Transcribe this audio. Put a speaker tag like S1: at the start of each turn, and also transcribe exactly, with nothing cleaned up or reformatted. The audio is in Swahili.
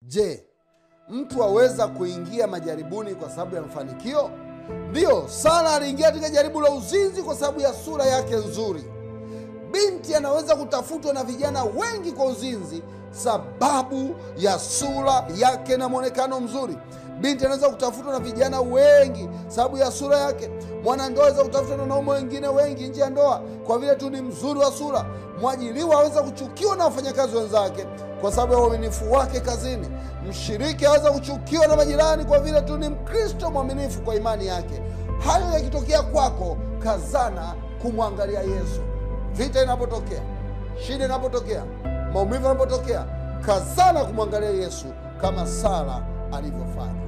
S1: Je, mtu aweza kuingia majaribuni kwa sababu ya mafanikio? Ndiyo, Sara aliingia katika jaribu la uzinzi kwa sababu ya sura yake nzuri. Binti anaweza kutafutwa na vijana wengi kwa uzinzi sababu ya sura yake na mwonekano mzuri. Binti anaweza kutafutwa na vijana wengi sababu ya sura yake. Mwanandoa anaweza kutafutwa na wanaume wengine wengi nje ya ndoa kwa vile tu ni mzuri wa sura. Mwajiriwa anaweza kuchukiwa na wafanyakazi wenzake kwa sababu ya uaminifu wake kazini. Mshiriki anaweza kuchukiwa na majirani kwa vile tu ni Mkristo mwaminifu kwa imani yake. Hayo yakitokea kwako, kazana kumwangalia Yesu. Vita inapotokea, shida inapotokea, maumivu yanapotokea, kazana kumwangalia Yesu kama Sara alivyofanya.